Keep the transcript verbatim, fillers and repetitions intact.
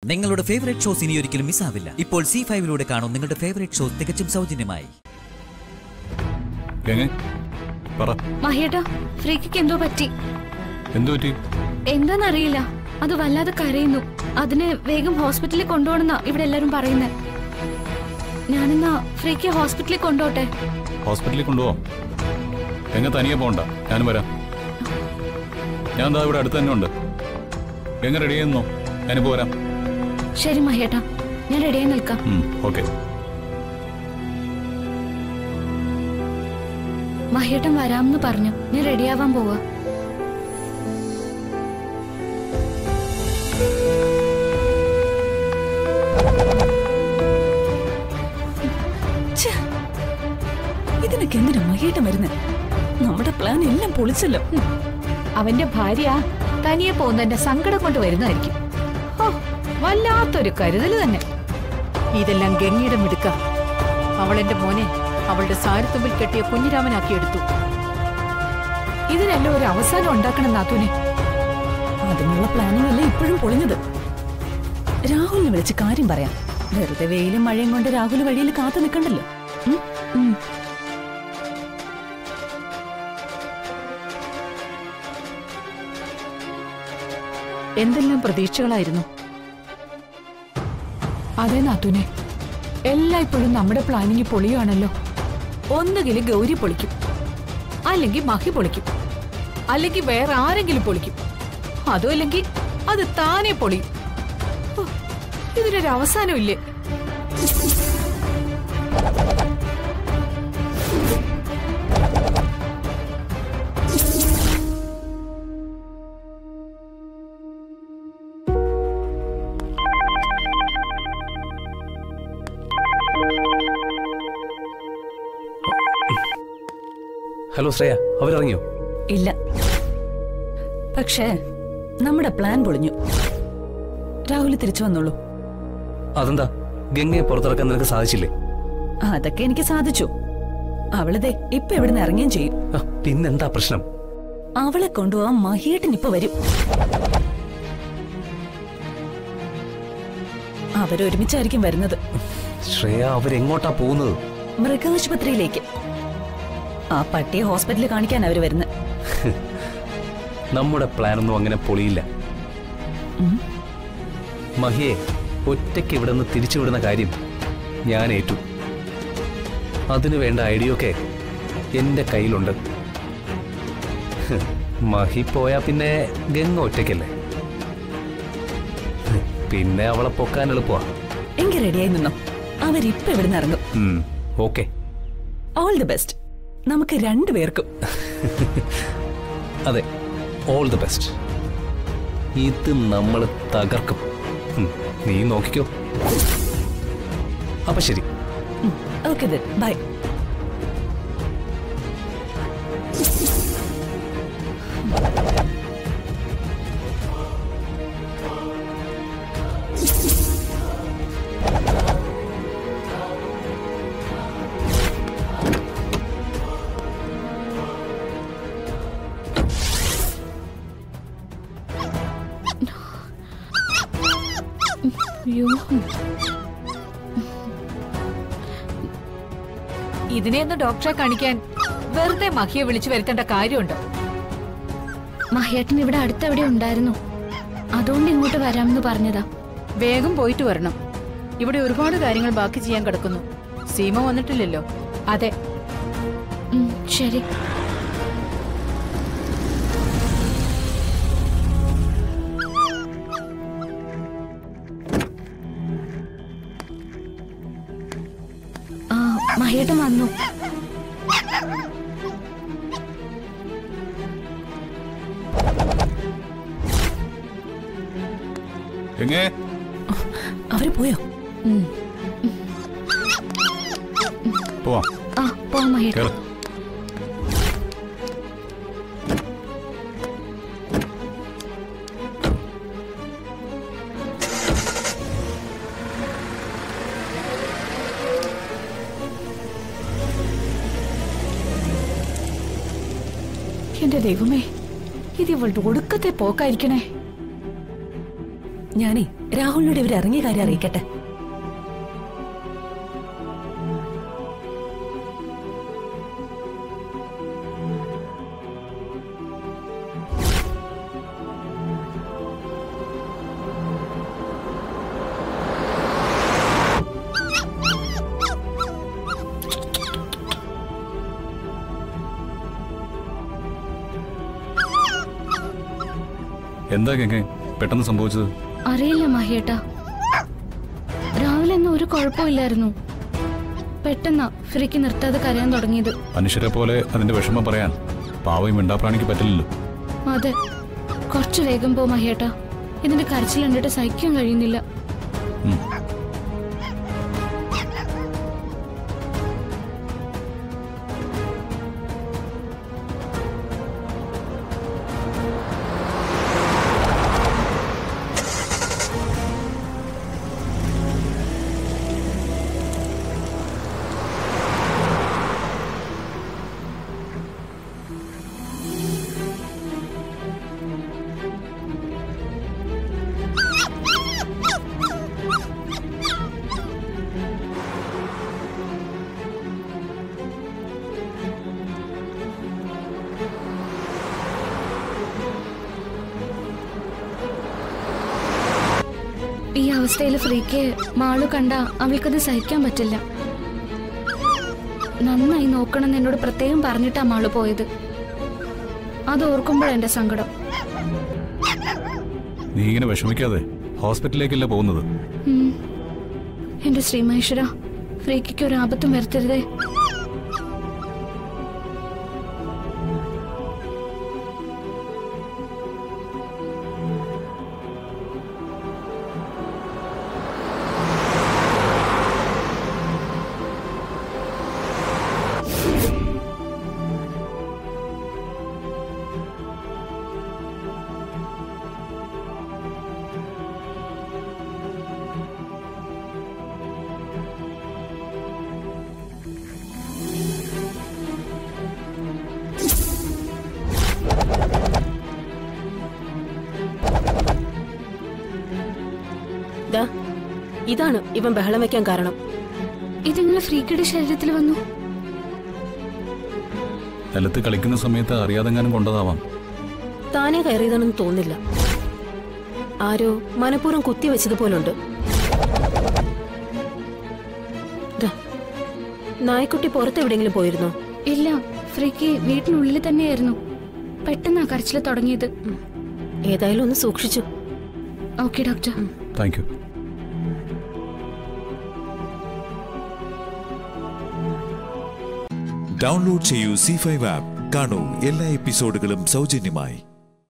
നിങ്ങളുടെ favourite shows ഇനി ഒരിക്കലും മിസ്സാവില്ല. ഇപ്പോൾ സി ഫൈവിലൂടെ കാണും നിങ്ങളുടെ ഫേവറേറ്റ് ഷോസ് തികച്ചും സൗജന്യമായി. മഹിയേട്ടാ, ഫ്രീക്ക് എന്തോ പറ്റി. എന്താന്നറിയില്ല, അത് വല്ലാതെ കരയുന്നു. അതിനെ വേഗം ഹോസ്പിറ്റലിൽ കൊണ്ടുപോകണമെന്നാ ഇവിടെ എല്ലാരും പറയുന്നത്. ഞാനെന്നാ ഫ്രീക്ക് ഹോസ്പിറ്റലിൽ കൊണ്ടുപോട്ടെ? ഹോസ്പിറ്റലിൽ കൊണ്ടുപോവാം. എങ്ങനെ തനിയെ പോകണ്ട, ഞാനും വരാം. ഞാൻ എന്താ ഇവിടെ അടുത്ത് തന്നെ ഉണ്ട്. എങ്ങനെ റെഡി ചെയ്യുന്നോ? ഞാനിപ്പോ വരാം. ശരി മഹിയേട്ടാ, ഞാൻ റെഡിയായി നിൽക്കാം. ഓക്കെ. മഹിയേട്ടൻ വരാമെന്ന് പറഞ്ഞു. ഞാൻ റെഡിയാവാൻ പോവാ. ഇതിനൊക്കെ എന്തിനാ മഹിയേട്ടൻ വരുന്നത്? നമ്മുടെ പ്ലാൻ എല്ലാം പൊളിച്ചല്ലോ. അവന്റെ ഭാര്യ തനിയെ പോകുന്നതിന്റെ സങ്കടം കൊണ്ട് വരുന്നതായിരിക്കും. വല്ലാത്തൊരു കരുതല് തന്നെ. ഇതെല്ലാം ഗംഗയുടെ മിടുക്ക. അവളെന്റെ മോനെ അവളുടെ സാരത്തുമ്പിൽ കെട്ടിയ കുഞ്ഞിരാമനാക്കി എടുത്തു. ഇതിനെല്ലാം ഒരു അവസാനം ഉണ്ടാക്കണം നാത്തൂനെ. അതിനുള്ള പ്ലാനിങ് അല്ലേ ഇപ്പോഴും പൊളിഞ്ഞത്. രാഹുലിനെ വിളിച്ച് കാര്യം പറയാം. വെറുതെ വെയിലും മഴയും കൊണ്ട് രാഹുൽ വഴിയിൽ കാത്തു നിൽക്കണ്ടല്ലോ. എന്തെല്ലാം പ്രതീക്ഷകളായിരുന്നു. അതെ നാത്തൂനെ, എല്ലായ്പ്പോഴും നമ്മുടെ പ്ലാനിങ് പൊളിയാണല്ലോ. ഒന്നുകിൽ ഗൗരി പൊളിക്കും, അല്ലെങ്കിൽ മഹി പൊളിക്കും, അല്ലെങ്കിൽ വേറെ ആരെങ്കിലും പൊളിക്കും. അതും അല്ലെങ്കിൽ അത് താനെ പൊളിയും. ഇതിനൊരു അവസാനമില്ലേ? ഹലോ ശ്രേയ, അവരിറങ്ങിയോ? ഇല്ല, പക്ഷേ നമ്മുടെ പ്ലാൻ പൊളിഞ്ഞു. രാഹുൽ തിരിച്ചു വന്നോളൂ. അതെന്താ, ഗംഗയെ പുറത്തിറക്കാൻ നിനക്ക് സാധിച്ചില്ലേ? അതൊക്കെ എനിക്ക് സാധിച്ചു. അവളിതേ ഇപ്പൊ എവിടുന്ന് ഇറങ്ങുകയും ചെയ്യും. പിന്നെന്താ പ്രശ്നം? അവളെ കൊണ്ടുപോവാൻ മഹിയേട്ടൻ ഇപ്പൊ വരും. അവരൊരുമിച്ചായിരിക്കും വരുന്നത്. ശ്രേയ, അവരെങ്ങോട്ടാ പോകുന്നത്? മൃഗാശുപത്രിയിലേക്ക്. ആ പട്ടിയെ ഹോസ്പിറ്റലിൽ കാണിക്കാൻ അവര് വരുന്നത്. നമ്മുടെ പ്ലാനൊന്നും അങ്ങനെ പൊളിയില്ല. മഹിയെ ഒറ്റയ്ക്ക് ഇവിടെ നിന്ന് തിരിച്ചുവിടുന്ന കാര്യം ഞാൻ ഏറ്റു. അതിനു വേണ്ട ഐഡിയ ഒക്കെ എന്റെ കയ്യിലുണ്ട്. മഹി പോയാ പിന്നെ ഗംഗ ഒറ്റയ്ക്കല്ലേ, പിന്നെ അവളെ പൊക്കാൻ എളുപ്പമാ. എങ്കിൽ റെഡിയായി നിന്നോ, അവരിപ്പൊ ഇവിടുന്ന് ഇറങ്ങും. ഓക്കെ, ഓൾ ദി ബെസ്റ്റ് നമുക്ക് രണ്ടുപേർക്കും. അതെ, ഓൾ ദി ബെസ്റ്റ്. ഇത് നമ്മൾ തകർക്കും. നീ നോക്കിക്കോ. അപ്പൊ ശരി. Okay, by. ഇതിനെയൊന്ന് ഡോക്ടറെ കാണിക്കാൻ വെറുതെ മഹിയെ വിളിച്ചു വരുത്തേണ്ട കാര്യമുണ്ടോ? മഹിയേട്ടൻ ഇവിടെ അടുത്തെവിടെ ഉണ്ടായിരുന്നു, അതുകൊണ്ട് ഇങ്ങോട്ട് വരാമെന്ന് പറഞ്ഞതാ. വേഗം പോയിട്ട് വരണം. ഇവിടെ ഒരുപാട് കാര്യങ്ങൾ ബാക്കി ചെയ്യാൻ കിടക്കുന്നു. സീമ വന്നിട്ടില്ലല്ലോ. അതെ, ശരി. മഹിയേട്ടൻ വന്നു. അവര് പോയോ? പോവാം. ആ, പോവാം മഹിയേട്ടൻ. എന്റെ ദൈവമേ, ഇത് ഇവളുടെ ഒടുക്കത്തെ പോക്കായിരിക്കണേ. ഞാനേ രാഹുലിനോട് ഇവർ ഇറങ്ങിയ കാര്യം അറിയിക്കട്ടെ. എന്താ ഗംഗ പെട്ടെന്ന് സംഭവിച്ചത്? അറിയില്ല മഹിയേട്ടാ. രാവിലെ ഒന്നും ഒരു കുഴപ്പമില്ലായിരുന്നു. പെട്ടെന്നാ ഫ്രീക്ക് നിർത്താതെ കരയാൻ തുടങ്ങിയത്. മനുഷ്യരെ പോലെ അതിന്റെ വിഷമം പറയാൻ പാവയും മിണ്ടാപ്രാണിക്ക് പറ്റില്ലല്ലോ. അതെ, കുറച്ചു വേഗം പോ മഹിയേട്ടാ. ഇതിന്റെ കരച്ചിൽ കണ്ടിട്ട് സഹിക്കാൻ കഴിയുന്നില്ല. ഈ അവസ്ഥയിൽ ഫ്രീക്ക് മാളു കണ്ട അവൾക്കത് സഹിക്കാൻ പറ്റില്ല. നന്നായി നോക്കണം എന്നോട് പ്രത്യേകം പറഞ്ഞിട്ടാ മാളു പോയത്. അത് ഓർക്കുമ്പോഴാ എന്റെ സങ്കടം. നീ ഇങ്ങനെ വിഷമിക്കാതെ ഹോസ്പിറ്റലിലേക്കല്ല പോകുന്നത്. എന്റെ ശ്രീമഹേശ്വര, ഫ്രീക്ക് ഒരു ആപത്തും വരുത്തരുതേ. ഇതാണ് ഇവൻ ബഹളം വെക്കാൻ കാരണം. ഇതെങ്ങനെ ഫ്രീക്കയുടെ ശരീരത്തിൽ വന്നു? നിലത്ത് കളിക്കുന്ന സമയത്ത് അറിയാതെങ്ങാനും കൊണ്ടതാവാം. താനേ കയറിയതാണെന്ന് തോന്നില്ല. ആരോ മനഃപൂർവ്വം കുത്തിവെച്ചതുപോലുണ്ട്. നായ്ക്കുട്ടി പുറത്തെവിടെയെങ്കിലും പോയിരുന്നോ? ഇല്ല, ഫ്രീക്ക് വീട്ടിനുള്ളിൽ തന്നെയായിരുന്നു. പെട്ടെന്നാ കരച്ചിൽ തുടങ്ങിയത്. ഏതായാലും ഒന്ന് സൂക്ഷിച്ചു. Okay doctor. Thank you. Download ചെയ്യൂ സി ഫൈവ് ആപ്പ്. കാണൂ എല്ലാ എപ്പിസോഡുകളും സൗജന്യമായി.